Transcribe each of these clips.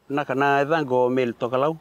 Naka na edango Meli Tokalau.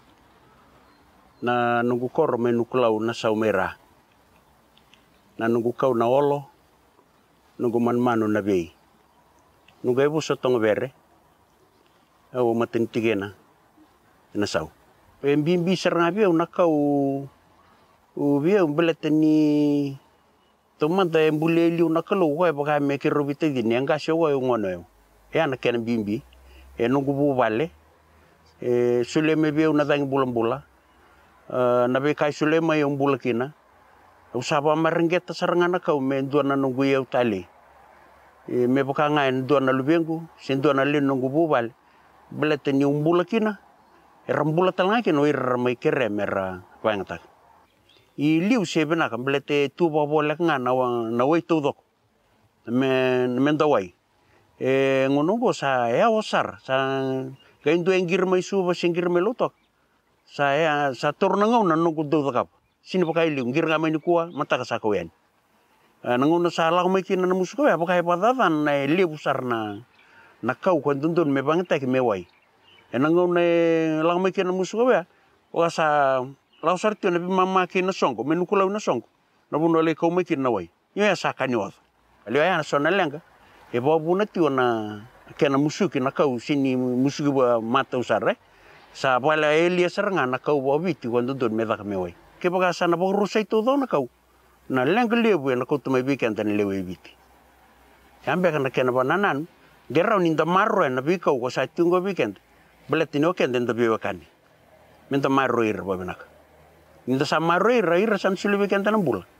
Na nungu koro me Nukulau Nasau mera. Na nungu kau na olo. Nungu manmanu na vei. Nungu ebu sotonga vere. Au matintigena. Nasau. Pe mbimbi saranga via unakau. Via umbelete ni. Tomanta e mbuleli unakalo ukoe baka me kirobite dini. Angasi ukoe ungono eo. Ea na kena mbimbi. E nungu buvale. Suleme via unadangi bula-bula. Na be kai sulema yung bula kina. Usapa maringgeta sarangana kau me duana nungu iau tali. Me baka ngayon duana lubengu. Sin duana lin nungu buvale. Belete ni umbula kina. Rambula talanga kina o iramay kere mera pangatak. I liu sebe na kan belete tuba bolek nga na way tudok. Mendaway. Ngunungo sa osar sa kain do engirmay Suva singirmay lutok. Sa tornangaw na nunggu dudakap. Sino pa kayo liu ngirngamay ni kuwa mataka sa kawen. Nanguno sa lakumay kina na musuko ya baka ipatatan na liu sar na kau kwan dundun me bangitak meway. Nanguno lakumay kina musuko ya baka sa Nausori tio na mamaki na songko, me Nukulau na songko. Na buno le kau makin na way. Yung sa kanyo. Aliwa ya na sona lenga. E babu na tio na kena musuki na kau sini musuki ba mata usare. Sa pala elia saranga na kau ba Viti kuando don me daka me way. Ke baka sa na rusay to do na kau. Na lenga lebu na kau tumay weekend na lewe Viti. Yambe ka na kena ba nanan. Geraw ninda marro na bikaw ko sa tungo weekend. Balatin o kenda nda biwakani. Minta marro ir ba binaka. Ninda sa marro ira san sulubi kenta ng bula.